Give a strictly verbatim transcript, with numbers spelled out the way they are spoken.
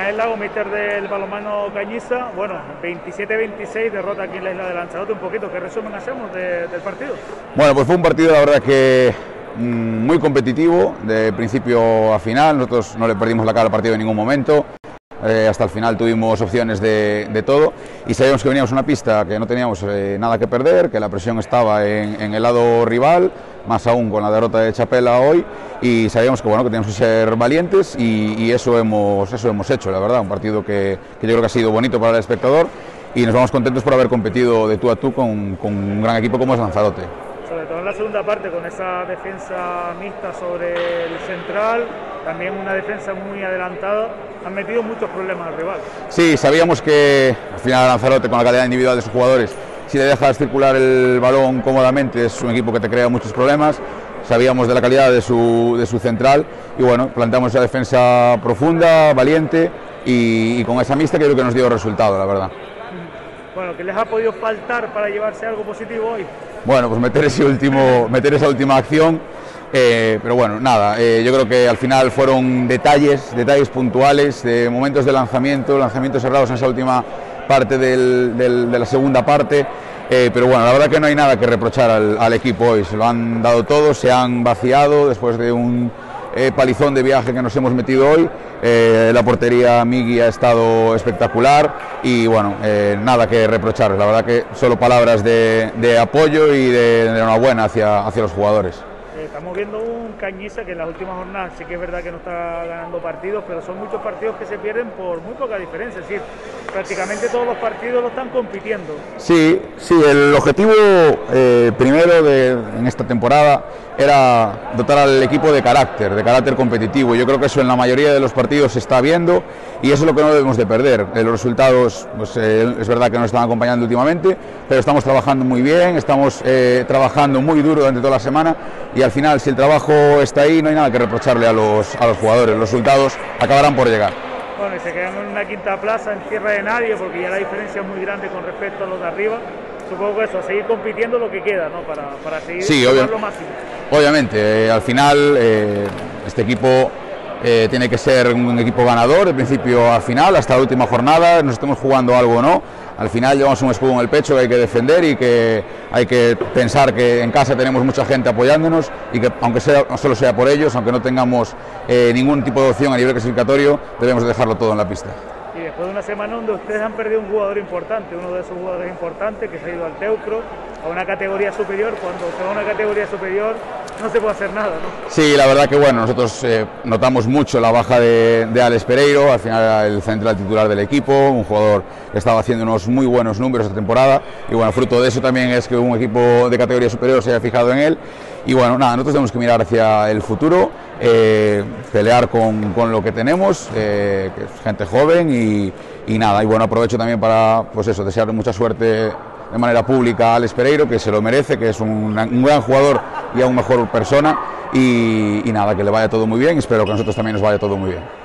Ismael Lago, míster del balonmano Cañiza. Bueno, veintisiete veintiséis, derrota aquí en la isla de Lanzarote. Un poquito, ¿qué resumen hacemos de, del partido? Bueno, pues fue un partido, la verdad, que mmm, muy competitivo, de principio a final. Nosotros no le perdimos la cara al partido en ningún momento. Eh, hasta el final tuvimos opciones de, de todo y sabíamos que veníamos a una pista que no teníamos eh, nada que perder, que la presión estaba en, en el lado rival, más aún con la derrota de Chapela hoy, y sabíamos que, bueno, que teníamos que ser valientes y, y eso, hemos, eso hemos hecho, la verdad. Un partido que, que yo creo que ha sido bonito para el espectador y nos vamos contentos por haber competido de tú a tú con, con un gran equipo como es Lanzarote. Sobre todo en la segunda parte, con esa defensa mixta sobre el central, también una defensa muy adelantada, han metido muchos problemas al rival. Sí, sabíamos que al final Lanzarote, con la calidad individual de sus jugadores, si le dejas circular el balón cómodamente, es un equipo que te crea muchos problemas. Sabíamos de la calidad de su, de su central y bueno, planteamos esa defensa profunda, valiente y, y con esa mixta que creo que nos dio resultado, la verdad. Bueno, ¿qué les ha podido faltar para llevarse algo positivo hoy? Bueno, pues meter ese último, meter esa última acción, eh, pero bueno, nada, eh, yo creo que al final fueron detalles, detalles puntuales, de momentos de lanzamiento, lanzamientos cerrados en esa última parte del, del, de la segunda parte, eh, pero bueno, la verdad que no hay nada que reprochar al, al equipo hoy, se lo han dado todo, se han vaciado después de un eh, palizón de viaje que nos hemos metido hoy. Eh, la portería Migui ha estado espectacular y bueno, eh, nada que reprochar, la verdad que solo palabras de, de apoyo y de, de enhorabuena hacia, hacia los jugadores. Eh, estamos viendo un Cañiza que en las últimas jornadas sí que es verdad que no está ganando partidos, pero son muchos partidos que se pierden por muy poca diferencia, es decir, prácticamente todos los partidos lo están compitiendo. Sí, sí, el objetivo eh, primero de, en esta temporada era dotar al equipo de carácter, de carácter competitivo. Yo creo que eso en la mayoría de los partidos se está viendo y eso es lo que no debemos de perder. Los resultados, pues, eh, es verdad que nos están acompañando últimamente, pero estamos trabajando muy bien, estamos eh, trabajando muy duro durante toda la semana y al final, si el trabajo está ahí, no hay nada que reprocharle a los, a los jugadores. Los resultados acabarán por llegar. Bueno, y se quedan en una quinta plaza en tierra de nadie porque ya la diferencia es muy grande con respecto a los de arriba. Supongo que eso, seguir compitiendo lo que queda, ¿no? Para, para seguir sí, obvia lo máximo. Obviamente, eh, al final eh, este equipo eh, tiene que ser un equipo ganador de principio a final, hasta la última jornada, nos estemos jugando algo o no. Al final llevamos un escudo en el pecho que hay que defender y que hay que pensar que en casa tenemos mucha gente apoyándonos y que aunque sea, no solo sea por ellos, aunque no tengamos eh, ningún tipo de opción a nivel clasificatorio, debemos dejarlo todo en la pista. Y después de una semana donde ustedes han perdido un jugador importante, uno de esos jugadores importantes que se ha ido al Teucro, a una categoría superior, cuando se va a una categoría superior no se puede hacer nada, ¿no? Sí, la verdad que bueno, nosotros eh, notamos mucho la baja de, de Alex Pereiro, al final era el central titular del equipo, un jugador que estaba haciendo unos muy buenos números esta temporada y bueno, fruto de eso también es que un equipo de categoría superior se haya fijado en él y bueno, nada, nosotros tenemos que mirar hacia el futuro, eh, pelear con, con lo que tenemos, eh, que es gente joven y, y nada, y bueno, aprovecho también para pues eso, desearle mucha suerte de manera pública a Alex Pereiro, que se lo merece, que es un, un gran jugador y aún mejor persona y, y nada, que le vaya todo muy bien, espero que a nosotros también nos vaya todo muy bien.